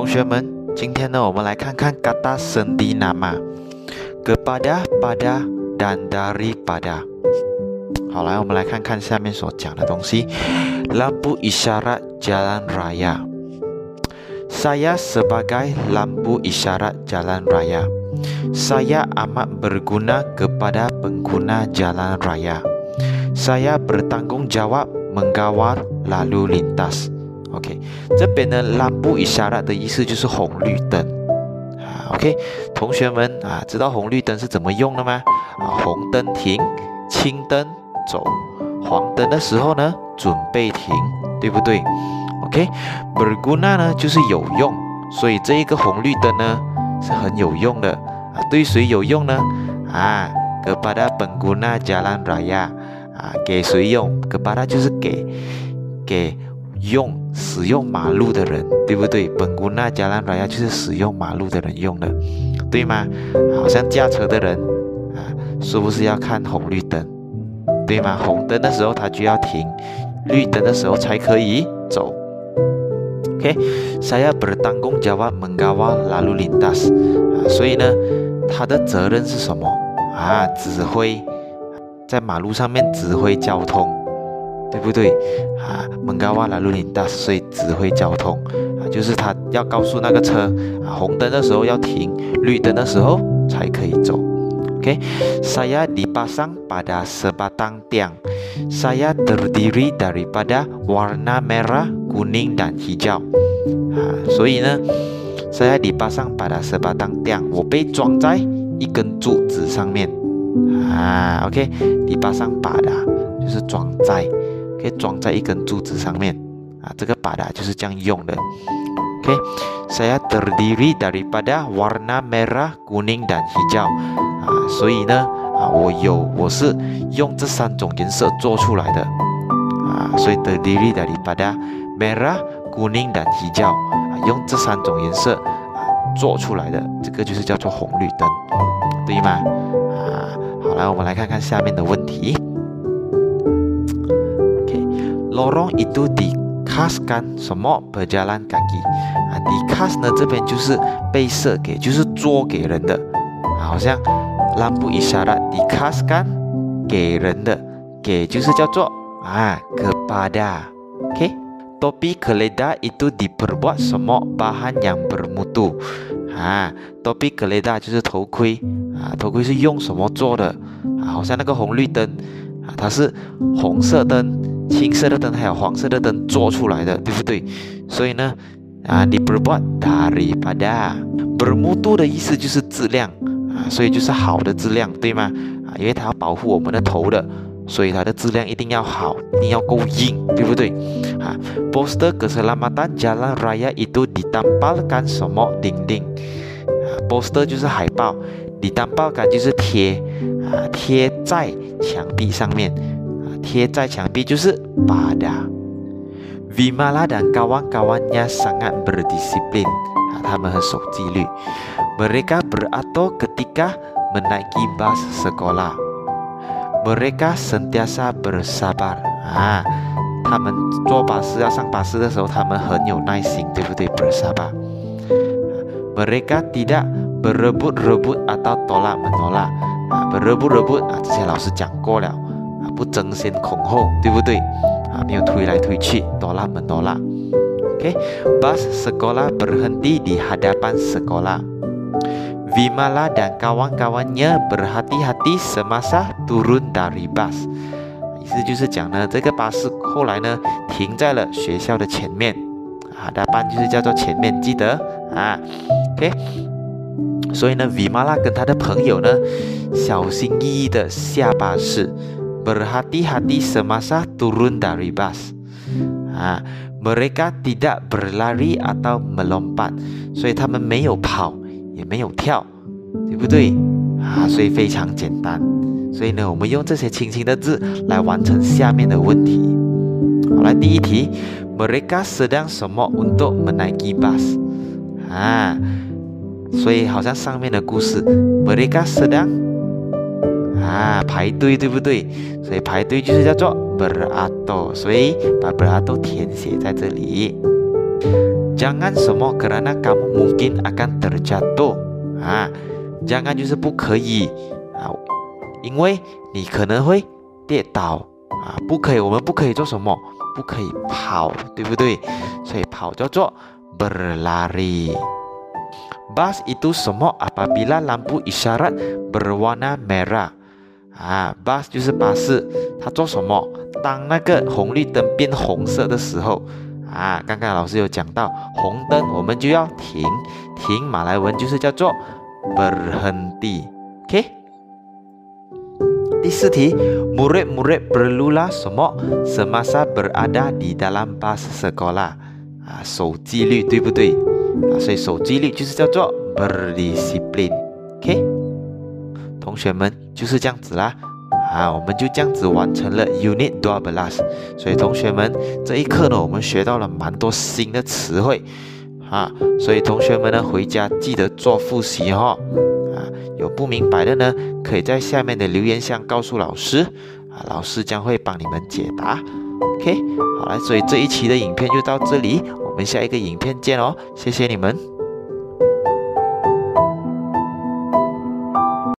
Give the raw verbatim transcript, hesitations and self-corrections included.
学们，今天呢，我们来看看 kata sendi nama kepada, pada, dan daripada。好，来，我们来看看下面所讲的东西。Lampu isyarat jalan raya. Saya sebagai lampu isyarat jalan raya. Saya amat berguna kepada pengguna jalan raya. Saya bertanggung jawab mengawal lalu lintas. OK， 这边呢，lampu isyarat 的意思就是红绿灯。啊 ，OK， 同学们啊，知道红绿灯是怎么用的吗？啊，红灯停，青灯走，黄灯的时候呢，准备停，对不对 ？OK，berguna 呢就是有用，所以这一个红绿灯呢是很有用的啊。对谁有用呢？啊 ，kepada pengguna jalan raya 啊，给谁用 ？kepada 就是给给用使用马路的人，对不对？pengguna jalan raya 就是使用马路的人用的，对吗？好像驾车的人啊，是不是要看红绿灯？对吗？红灯的时候他就要停，绿灯的时候才可以走。OK， saya bertanggung jawab mengawal lalu lintas 啊，所以呢，他的责任是什么啊？指挥在马路上面指挥交通，对不对啊？mengawal lalu lintas， 所以指挥交通啊，就是他要告诉那个车啊，红灯的时候要停，绿灯的时候才可以走。Oke, saya dipasang pada sebatang tiang. Saya terdiri daripada warna merah, kuning, dan hijau. 啊，所以呢 ，saya dipasang pada sebatang tiang， 我被装在一根柱子上面。啊 ，OK，dipasang pada 就是装在，可以装在一根柱子上面。啊，这个 pada 就是这样用的。OK， saya terdiri daripada warna merah, kuning, dan hijau。啊，所以呢，啊，我有，我是用这三种颜色做出来的，啊，所以 terdiri daripada merah, kuning, dan hijau， 啊，用这三种颜色啊做出来的，这个就是叫做红绿灯，对吗？啊，好来，我们来看看下面的问题。OK， lorong itu dikhaskan semua pejalan kaki。啊 ，dikhas 呢这边就是被设给，就是做给人的，啊，好像。lampu isyarat dikhaskan 给人的，给就是叫做啊 kepada。OK， topi keledar itu diperbuat semua bahan yang bermutu。啊 ，topi keledar 就是头盔啊，头盔是用什么做的啊？好像那个红绿灯啊，它是红色灯、青色的灯还有黄色的灯做出来的，对不对？所以呢，啊 diperbuat daripada bermutu 的意思就是质量。啊，所以就是好的质量，对吗？啊，因为它要保护我们的头的，所以它的质量一定要好，一定要够硬，对不对？啊 ，poster keselamatan jalan raya itu ditampalkan semua dinding。啊 ，poster 就是海报 ，ditampalkan 就是贴，啊，贴在墙壁上面，啊，贴在墙壁就是 pada。Vimala dan kawan-kawannya sangat berdisiplin。啊，他们很守纪律。Mereka beratur ketika menaiki bus sekolah. Mereka sentiasa bersabar. 啊，他们坐巴士要上巴士的时候，他们很有耐心，对不对 ？bersabar. Mereka tidak berebut-rebut atau tolak menolak. 啊 ，berebut-rebut 啊，之前老师讲过了，啊，不争先恐后，对不对？啊，没有推来推去，tolak menolak. Oke, bus sekolah berhenti di hadapan sekolah.Vimala dan kawan-kawannya berhati-hati semasa turun dari bus。意思就是讲呢，这个巴士后来呢停在了学校的前面，啊，的班就是叫做前面，记得啊 ，OK。所以呢 ，Vimala 跟他的朋友呢，小心翼翼的下巴士 ，berhati-hati semasa turun dari bus。啊 ，mereka tidak berlari atau melompat， 所以他们没有跑。也没有跳，对不对啊？所以非常简单。所以呢，我们用这些轻轻的字来完成下面的问题。好，来第一题 ，Mereka sedang semua untuk menaiki bus。啊，所以好像上面的故事 ，Mereka sedang 啊排队，对不对？所以排队就是叫做 beratur， 所以把 beratur 填写在这里。 Jangan semua kerana kamu mungkin akan terjatuh啊 Jangan 就是不可以啊，因为你可能会跌倒啊，不可以，我们不可以做什么？不可以跑，对不对？所以跑叫做 berlari. Bus itu semua apabila lampu isyarat berwarna merah. Ah, bus 就是巴士，它做什么？当那个红绿灯变红色的时候，啊，刚刚老师有讲到，红灯我们就要停，停马来文就是叫做 berhenti. OK。第四题 murid-murid perlulah semua semasa berada di dalam bus sekolah 啊，守纪律，对不对啊？所以守纪律就是叫做 berdisiplin。OK， 同学们就是这样子啦啊，我们就这样子完成了 Unit 十二。所以同学们这一课呢，我们学到了蛮多新的词汇啊，所以同学们呢回家记得做复习哈。啊，有不明白的呢，可以在下面的留言箱告诉老师，啊，老师将会帮你们解答。OK， 好了，所以这一期的影片就到这里，我们下一个影片见哦，谢谢你们。